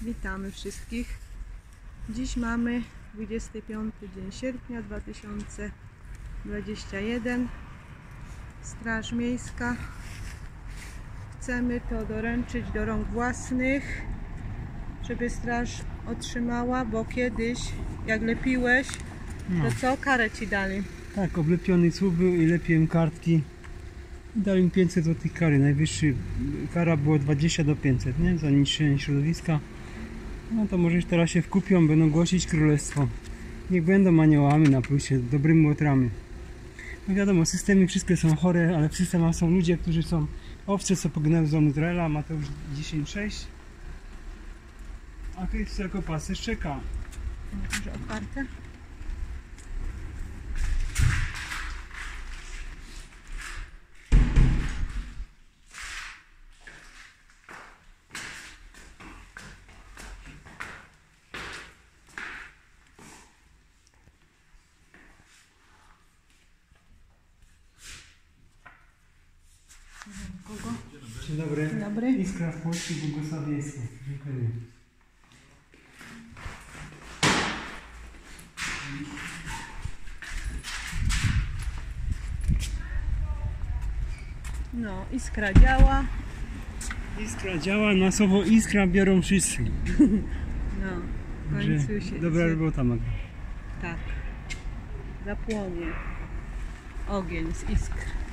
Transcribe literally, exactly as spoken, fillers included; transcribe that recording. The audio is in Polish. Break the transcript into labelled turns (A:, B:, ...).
A: Witamy wszystkich. Dziś mamy dwudziesty piąty dzień sierpnia dwa tysiące dwudziestego pierwszego. Straż Miejska. Chcemy to doręczyć do rąk własnych, żeby straż otrzymała, bo kiedyś jak lepiłeś,
B: No.
A: to co? Karę ci dali.
B: Tak, oblepiony słup był i lepiłem kartki. I dali mi pięćset złotych kary. Najwyższy kara było dwadzieścia do pięciuset, nie? Za niszczenie środowiska. No to może teraz się wkupią, będą głosić królestwo. Niech będą aniołami na plusie, dobrymi łotrami. No wiadomo, systemy wszystkie są chore, ale w systemach są ludzie, którzy są owce, co pognały Izraela. Mateusz dziesięć sześć. A Chrystus jako pasterz czeka.
A: Może otwarte? Kogo?
B: Dzień dobry.
A: Dzień dobry.
B: Iskra w Polsce Błogosławieńskiej. Dziękuję.
A: No, iskra działa.
B: Iskra działa, na słowo iskra biorą wszyscy.
A: No, w końcu się...
B: Dobra
A: się-
B: robota, Magda.
A: Tak. Zapłonie ogień z iskr.